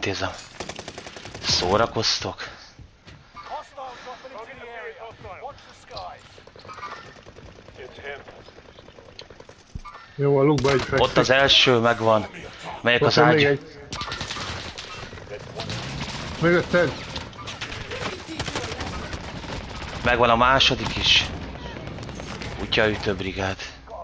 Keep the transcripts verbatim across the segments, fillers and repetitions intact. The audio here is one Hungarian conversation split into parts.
intézem. Szórakoztok? Jó, a lukba egy fekszik. Ott az első megvan. Melyek az ágy? Mögötted. Megvan a második is. Kutyaütő brigád.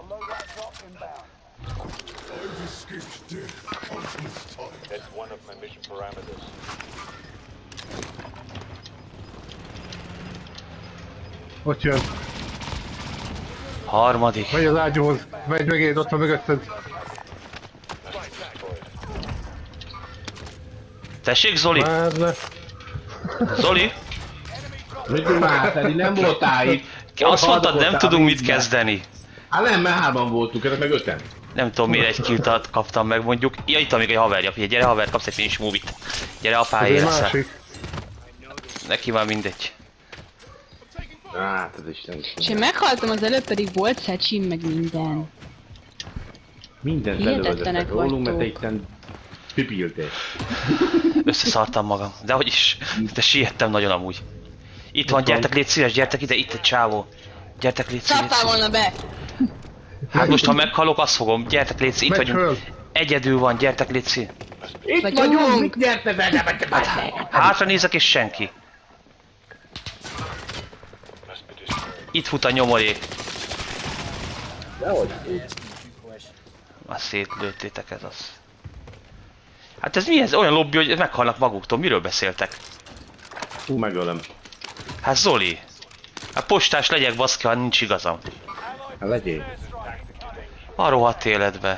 Ott jön. Harmadik. Megy az ágyúhoz. Megy megéd, ott van mögötted. Tessék, Zoli? Már ne. Zoli? Mit már, Freddy, nem voltál itt. Azt mondtad, nem tudunk mit kezdeni. Hát nem, mert hárman voltunk, ezek meg öten. Nem tudom, miért egy killt kaptam meg mondjuk. Ja, itt van még egy haverja. Figyelj, gyere haver, kapsz egy finish movie-t. Gyere apáért leszel. Neki már mindegy. Hát, ez Isten is. És én meghaltam az előbb, pedig volt szecsim, meg minden. Mindent Hihetetlenek lelövöttek rólunk, mert te vagytok. itten pipiltél. Összeszartam magam. De hogy is, de siettem nagyon amúgy. Itt van, gyertek, légy szíves, gyertek ide, itt egy csávó. Gyertek, légy szíves. Szartál volna be! Hát most, ha meghalok, azt fogom. Gyertek, légy szíves, itt Megy vagyunk. föl. Egyedül van, gyertek, légy szíves. Itt Vagyunk. vagyunk, gyerte be, gyerte be, gyerte be. Hátra nézek és senki. Itt fut a nyomorék. Dehogy. Már szétlőttétek, ez az. Hát ez mi ez? Olyan lobby, hogy meghalnak maguktól. Miről beszéltek? Hú, megölöm. Hát Zoli. Hát postás legyek baszki, ha nincs igazam. Hát legyél. A rohadt életbe.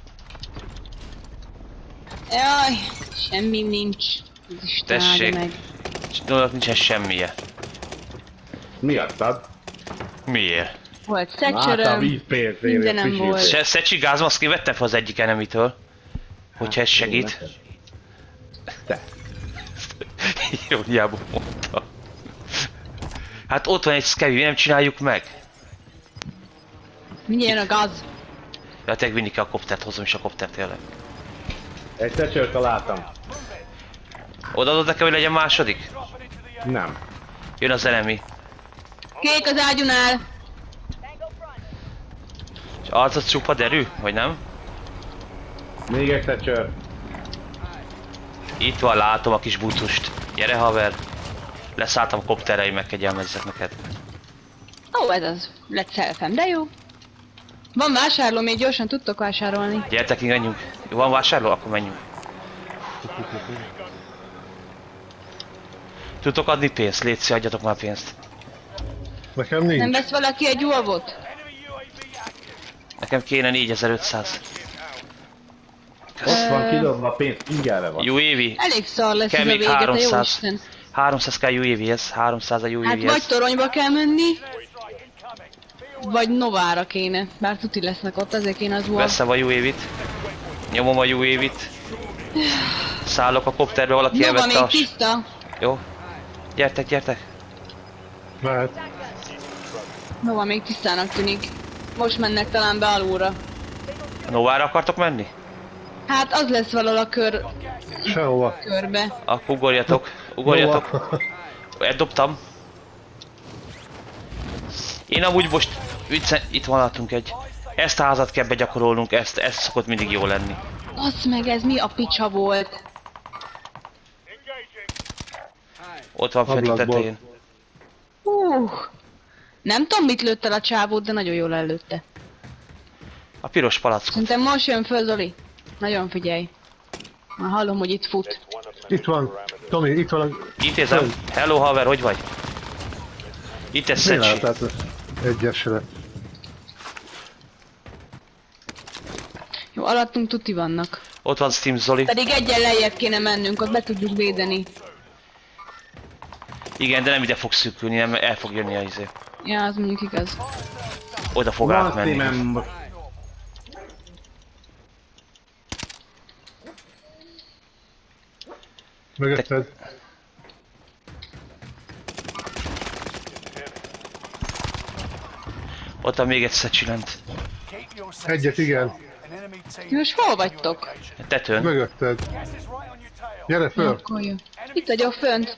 Jaj, semmi nincs. Az Isten áldja Tessék. meg. Annak nincsen semmije. Miattad? Miért? Volt Hát a szecseröm, vízpénzért. mindenem volt. Se, Szecsi gázmaszkét vettem fel az egyik enemitől. Hogyha ez segít. Te. Iróniából mondta. Hát ott van egy szkevi, nem csináljuk meg? Mindjárt a gaz. De tényleg vinni kell a koptert, hozom is a koptert tényleg. Egy tecsőt találtam. Odaadod nekem, hogy legyen második? Nem. Jön az enemi. Kék az ágyunál. És arcot csupa derű? Vagy nem? Még egy tecsőr. Itt van, látom a kis bucust. Gyere haver. Leszálltam a kopterre, hogy megkegyelmezzek neked. Ó, ez az. Lett szelfem, de jó. Van vásárló, még gyorsan tudtok vásárolni. Gyertek, menjünk. Van vásárló? Akkor menjünk. Tudtok adni pénzt? Légy, adjatok már pénzt. Nekem nincs. Nem vesz valaki egy ulvot? Nekem kéne négyezer-ötszáz. Ott van kidobva a pénz, ingyenre van. Jó évi. Elég szar lesz Kell ez a még vége, te jó háromszáz. Isten. háromszáz kell jó évihez. háromszáz a jó Hát vagy évihez. toronyba kell menni, vagy Novára kéne. Bár tuti lesznek ott, ezért kéne az ulv. Veszem a jó évit. Nyomom a jó évit. Szállok a kopterbe, valaki Nova elvette még a... tiszta. Jó. Gyertek, gyertek. Mehet. Nova még tisztának tűnik. Most mennek talán be alulra. Novára akartok menni? Hát az lesz valahol a kör... Sehova. körbe. Akkor ugorjatok. Ugorjatok. Nova. Eldobtam. Én amúgy most... Vicce, itt van látunk egy. Ezt a házat kell begyakorolnunk, ezt, ezt szokott mindig jó lenni. Basz meg, ez mi a picsa volt? Ott van fent a Ablakból. tetején. Uh. Nem tudom mit lőtt el a csávót, de nagyon jól előtte. A piros palack. Szerintem most jön föl, Zoli. Nagyon figyelj. Már hallom, hogy itt fut. Itt van. Tomi, itt van a... Intézem. Hello haver, hogy vagy? Itt ez Mi Szecsi. látát? Egyesre. Jó, alattunk tuti vannak. Ott van Steam Zoli. Pedig egyen lejjebb kéne mennünk, ott be tudjuk védeni. Igen, de nem ide fog szűkülni, nem el fog jönni a izé. Ja, az mondjuk igaz. Oda fog Van átmenni. Steam-em. Mögötted. Ott van még egy Szecsi lent. Egyet, igen. Most hol vagytok? Tetőn. Mögötted. Gyere föl! Akkor jó. Itt vagyok fönt.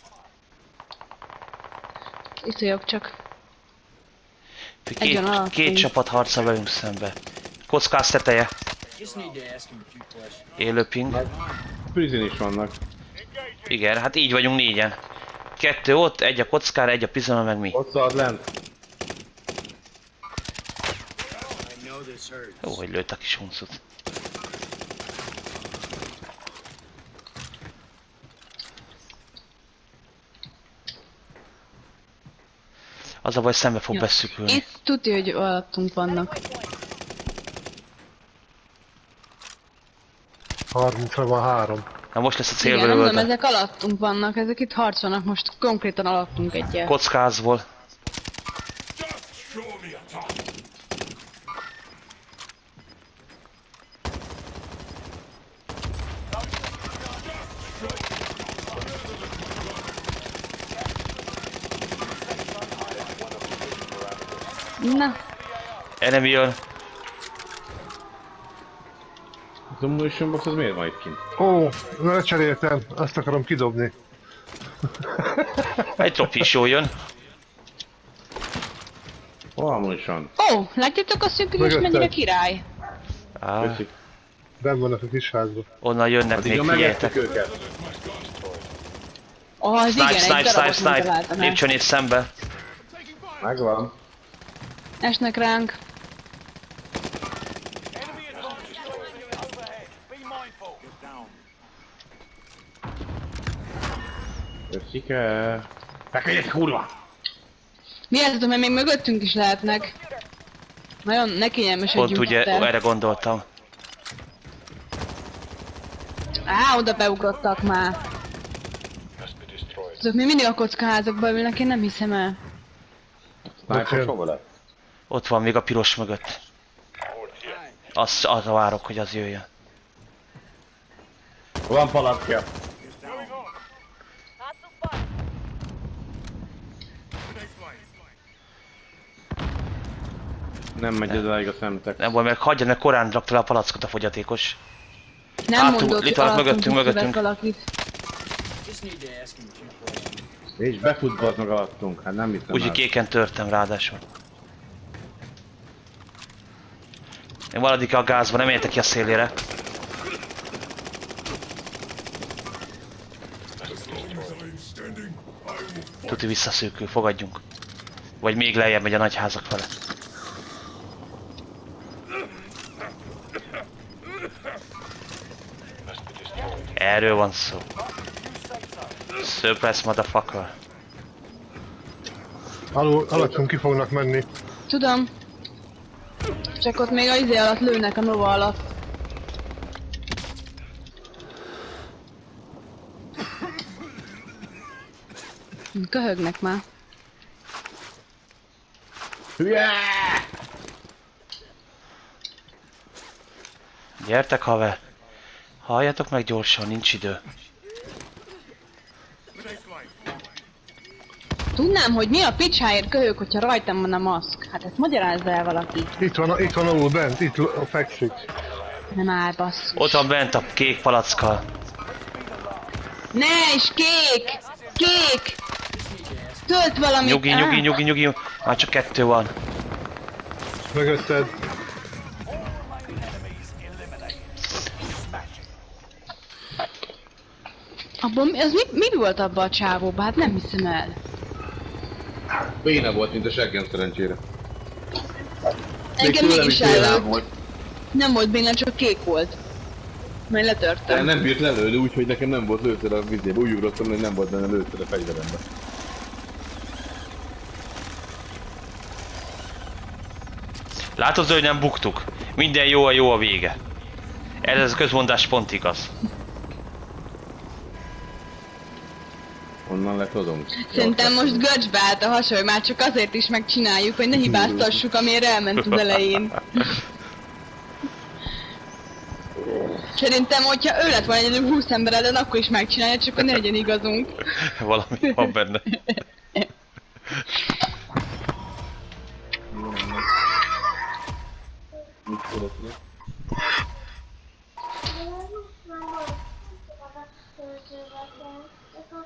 Itt vagyok csak. Egyen Két, alatt két nincs. csapat harca velünk szembe. Kockáz teteje. Élő ping. Prison is vannak. Igen, hát így vagyunk négyen. Kettő ott, egy a kockára, egy a prisonon, meg mi. Ott szalad lent. Jó, hogy lőtt a kis huncut. Az a baj, szembe fog Jó. beszükülni. Itt tudja, hogy alattunk vannak. harmincra van három. Na most lesz a Igen, célből nem tudom, öldön. ezek alattunk vannak, ezek itt harcolnak, most konkrétan alattunk egyel. Kockázból. Na, Enemy jön. Az ammunition box az miért van itt kint? Ó, lecseréltem, azt akarom kidobni. Egy drop is jól jön. Hol ammunition? ó, látjátok a szűkülés Mögötted. mennyire király? Á, Köszi. Benn vannak a kis házban. onnan jönnek Addig még, a megettük figyeljetek. őket. Ó, az Snipe, igen, snipe, egy snipe, darabot snipe. megtaláltam el. Lépcsőnél szembe. Megvan. Esnek ránk. Köszike. Feküdjetek, kurva! Miért, mert még mögöttünk is lehetnek. Nagyon ne kényelmesedjünk Pont ugye itt el. erre gondoltam. Á, oda beugrottak már. Azok még mindig a kockaházakban ülnek, én nem hiszem el. Sniper hova lett? Ott van még a piros mögött. Azt arra várok, hogy az jöjjön. Van palackja. Nem megy odáig a szemtek. Nem baj, meg hagyja, meg korán rakta le a palackot a fogyatékos. Nem Hátul, mondott, itt van, alattunk mögöttünk, kivett mögöttünk. valakit. És befut bazd meg alattunk, hát nem hiszem Úgyhogy el. kéken törtem ráadásul. Én valadik a gázba, nem értek ki a szélére. Tuti visszaszűkül, fogadjunk. Vagy még lejjebb megy a nagyházak fele. Erről van szó. Surprise motherfucker. Alul, alattunk ki fognak menni. Tudom. Csak ott még a izé alatt lőnek, a Nova alatt. Köhögnek már. Hülye! Gyertek, haver! Halljatok meg gyorsan, nincs idő. Tudnám, hogy mi a picsáért köhög, hogyha rajtam van a maszk. Hát ezt magyarázza el valaki. Itt van, itt van alul bent, itt a fekszik. Nem áll, basszus. Ott van bent a kék palackkal. Ne, és kék! Kék! Tölt valamit! Nyugi, Á, nyugi, nyugi, nyugi. Már csak kettő van. Mögötted. Abban, az mi, mi volt abban a csávóban? Hát nem hiszem el. Béna volt, mint a seggem szerencsére. Engem tőlem mégis is bénám előtt. volt. Nem volt béna, csak kék volt. Majd De letörtem. nem bírt lelőni, úgyhogy nekem nem volt lőszer a vizébe. Úgy ugrottam, hogy nem volt benne lőszer a fegyverembe. Látod, hogy nem buktuk. Minden jó a jó a vége. Ez a közmondás pont igaz. Onnan letudunk. Szerintem most göcsbe állt a hasonló, már csak azért is megcsináljuk, hogy ne hibáztassuk, amire elment az elején. Szerintem, hogyha ő lett volna egyedül húsz ember ellen, akkor is megcsinálja, csak hogy ne legyen igazunk. Valami van benne. szövegen, csak a